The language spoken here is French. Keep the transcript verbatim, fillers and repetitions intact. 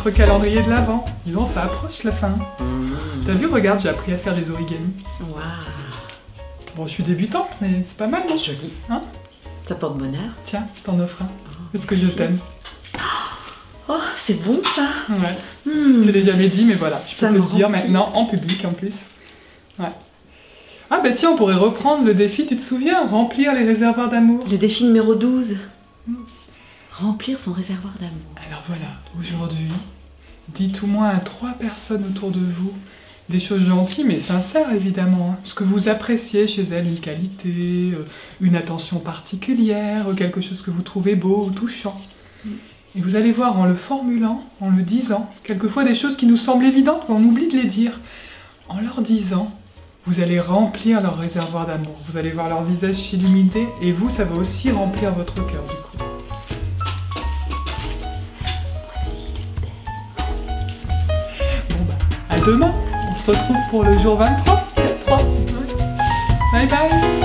votre calendrier de l'Avent. Dis donc, ça approche la fin. Mmh. T'as vu, regarde, j'ai appris à faire des origamis. Waouh. Bon, je suis débutante, mais c'est pas mal, non? Joli. Hein? Ça porte bonheur. Tiens, je t'en offre un. Oh, Parce que je merci. t'aime. Oh, c'est bon ça. Ouais. Mmh. Je te l'ai jamais dit, mais voilà, je peux Ça te me le dire remplit. maintenant, en public en plus. Ouais. Ah bah tiens, on pourrait reprendre le défi, tu te souviens? Remplir les réservoirs d'amour. Le défi numéro douze. Mmh. Remplir son réservoir d'amour. Alors voilà, aujourd'hui, dites au moins à trois personnes autour de vous des choses gentilles mais sincères évidemment, hein. Ce que vous appréciez chez elles, une qualité, euh, une attention particulière, euh, quelque chose que vous trouvez beau ou touchant. Mm. Et vous allez voir en le formulant, en le disant, quelquefois des choses qui nous semblent évidentes mais on oublie de les dire. En leur disant, vous allez remplir leur réservoir d'amour, vous allez voir leur visage s'illuminer et vous, ça va aussi remplir votre cœur du coup. Bon bah, à demain, on se retrouve pour le jour vingt-trois. Bye bye.